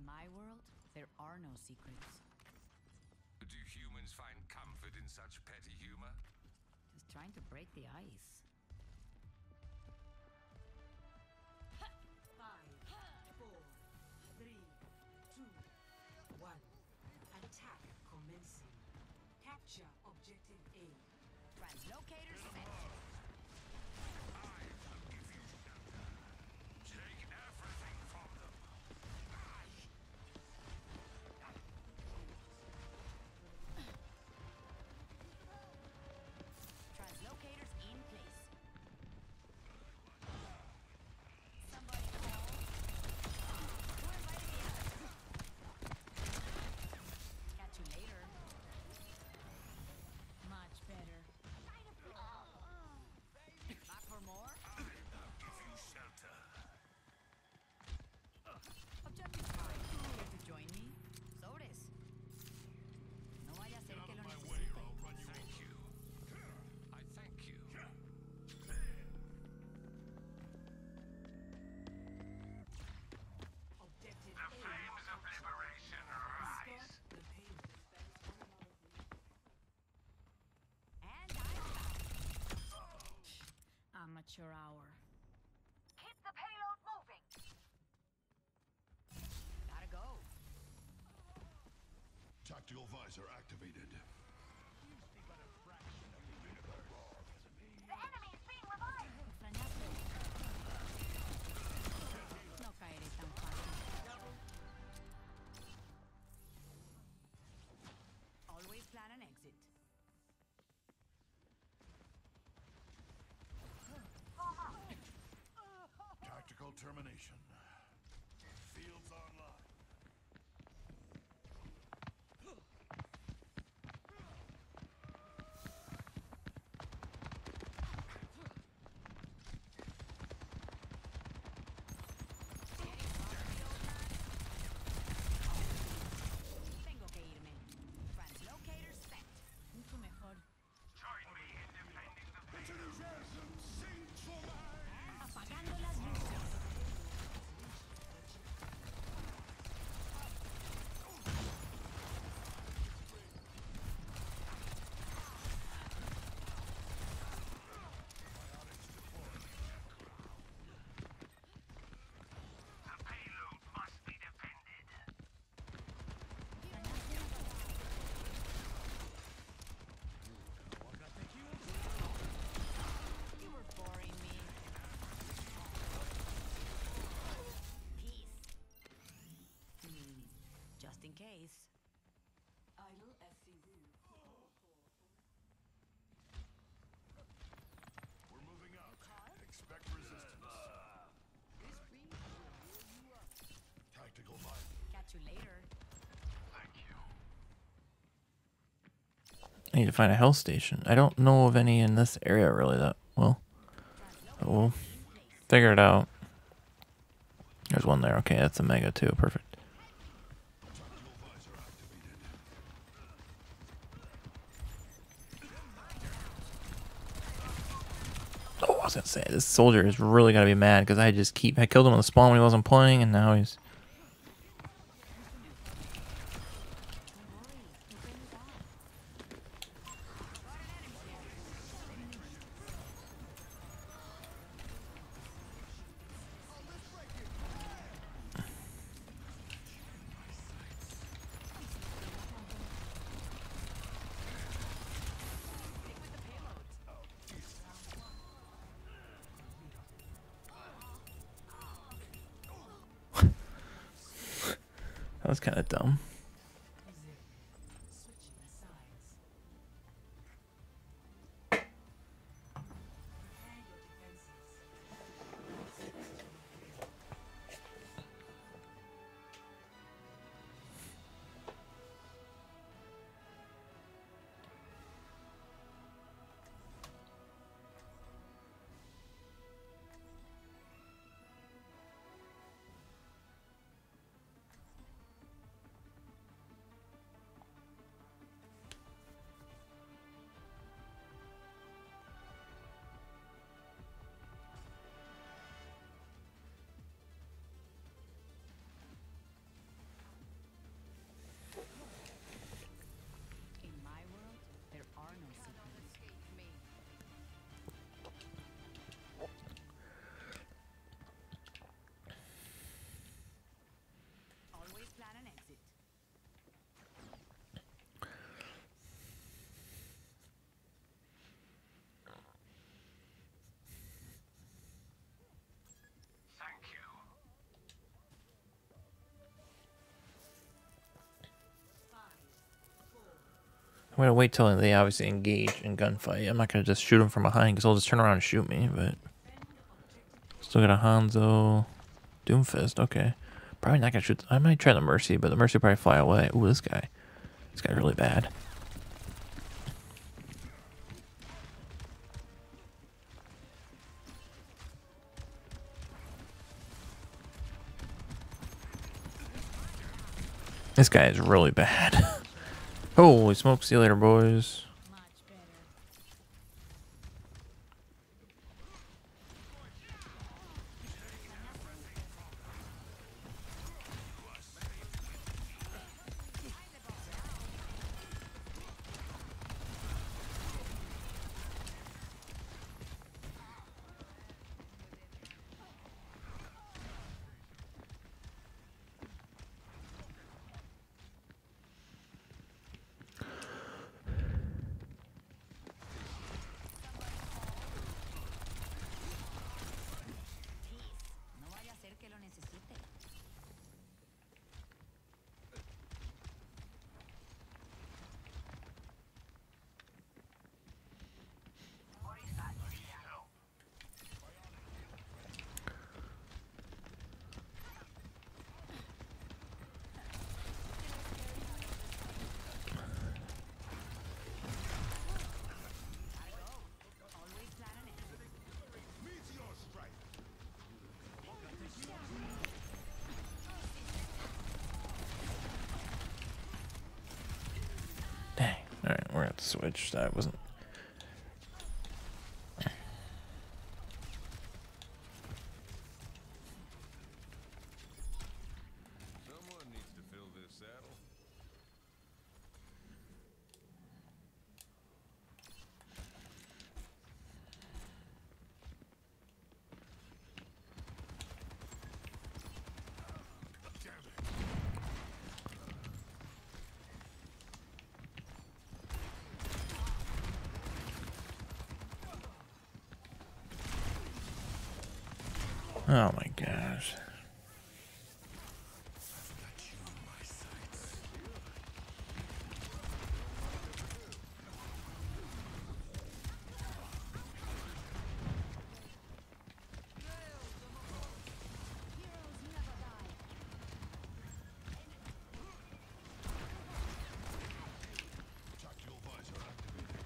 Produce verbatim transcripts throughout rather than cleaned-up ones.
my world, there are no secrets. Do humans find comfort in such petty humor? Just trying to break the ice. Five, four, three, two, one. Attack commencing. Capture objective A. Translocator set. I will give you shelter. Take everything from them. Translocators in place. Somebody call. Who invited the others? Catch you later. Much better. Back for more? I will give you shelter. Objective fine. Care to join me? Sobres. No vaya a ser que lo necesite. Thank you. I thank you. Objective The A. flames of liberation rise. Stop the payload. And I'm back. Amateur hour. Keep the payload moving. Gotta go. Tactical visor activated. The enemy is being revived. Extrañaste. No caeré tan fácil. Always plan an exit. Tactical termination. Fields online. Tengo que irme. Translocator set. Mucho mejor. Join me in defending the Apagando las luces. The payload must be defended. You were boring me. Peace. Hmm. Just in case. Idle S C V. We're moving out. Expect resistance. Tactical visor. Catch you later. Thank you. I need to find a health station. I don't know of any in this area really that well. But we'll figure it out. There's one there. Okay, that's a mega too. Perfect. Tactical visor activated. Oh, I was gonna say this soldier is really gonna be mad because I just keep I killed him on the spawn when he wasn't playing, and now he's. That was kind of dumb. Switching sides. Prepare your defenses. I'm gonna wait till they obviously engage in gunfight. I'm not gonna just shoot them from behind because they'll just turn around and shoot me. But still got a Hanzo, Doomfist. Okay, probably not gonna shoot. I might try the Mercy, but the Mercy will probably fly away. Ooh, this guy. This guy's really bad. This guy is really bad. Holy smoke, see you later, boys. Much better. No vaya a ser que lo necesite. Always planning it. Dang. Alright, we're gonna have to switch. That wasn't. Someone needs to fill this saddle. Oh my gosh. Tactical visor activated.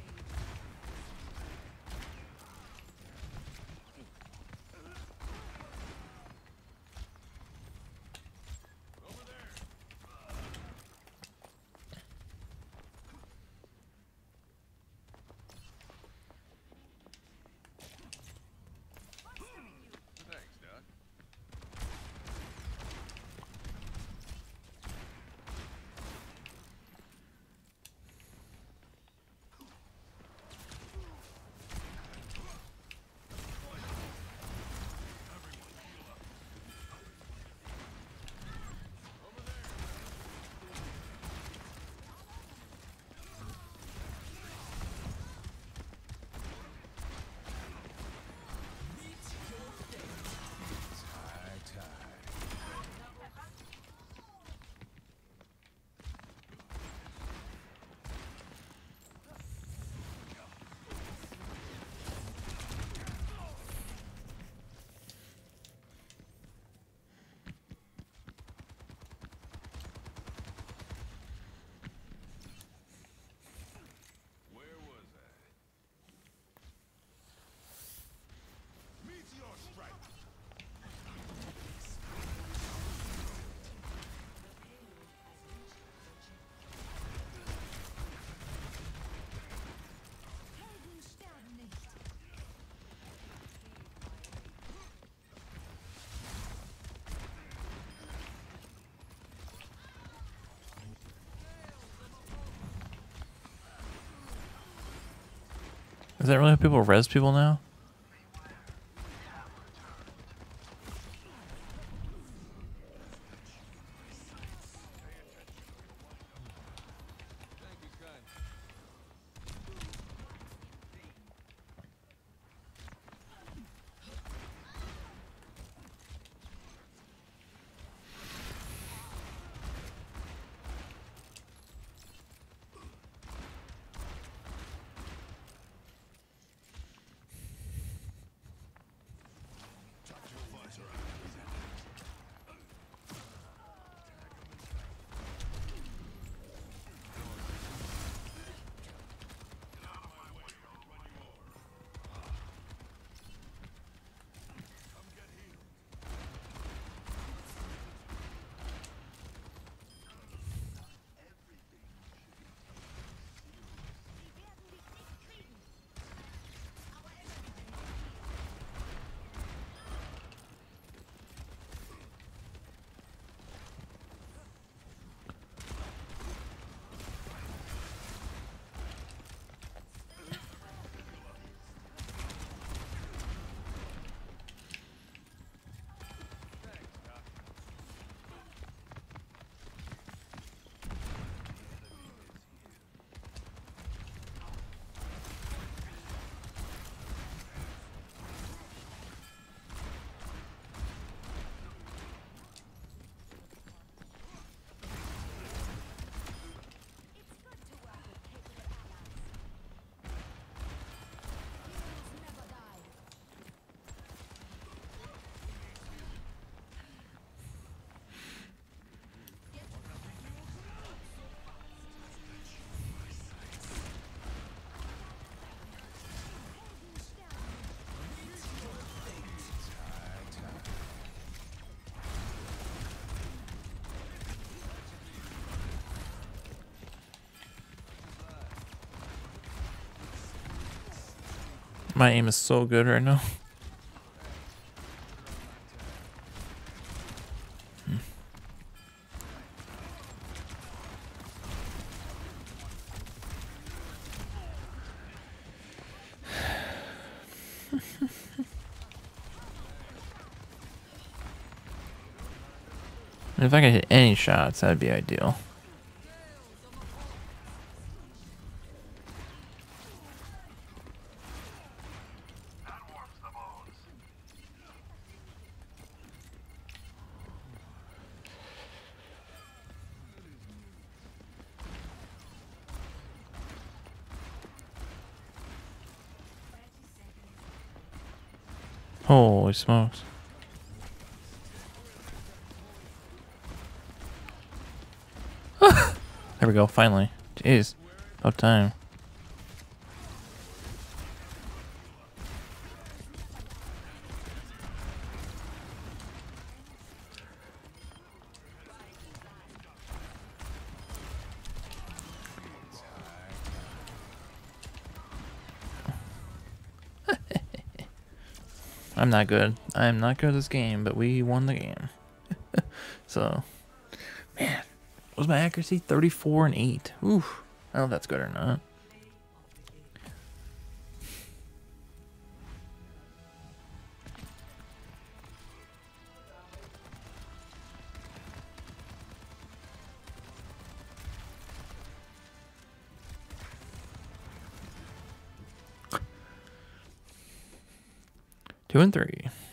Thanks, Doc. Where was I? Meteor strike. Helden sterben nicht. Is that really how people res people now? Thank you, kind. My aim is so good right now. Hmm. If I could hit any shots, that'd be ideal. That warms the bones. Holy smokes. There we go, finally. Jeez. About time. I'm not good. I'm not good at this game, but we won the game. So, man, what was my accuracy? thirty-four and eight. Oof. I don't know if that's good or not. Two and three.